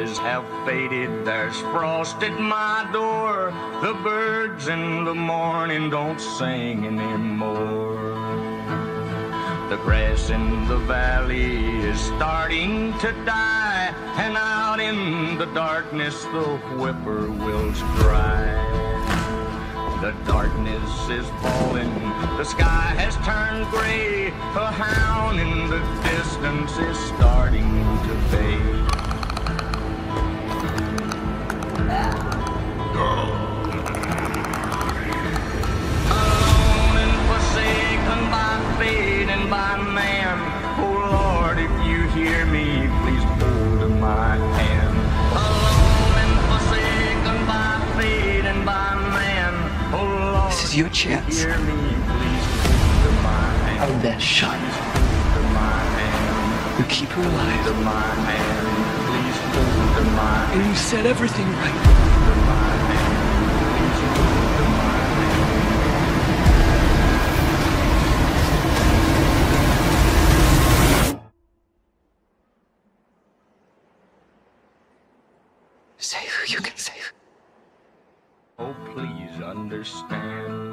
roses have faded, there's frost at my door. The birds in the morning don't sing anymore. The grass in the valley is starting to die, and out in the darkness the whippoorwills cry. The darkness is falling, the sky has turned gray. A hound in the distance is starting to fade. Alone and forsaken by fate and by man. Oh Lord, if you hear me, please hold my hand. Alone and forsaken by fate and by man. Oh Lord, this is your chance. hear me, please hold my hand. Our best shot. You keep her alive. And you set everything right. Save who you can save. Oh, please understand.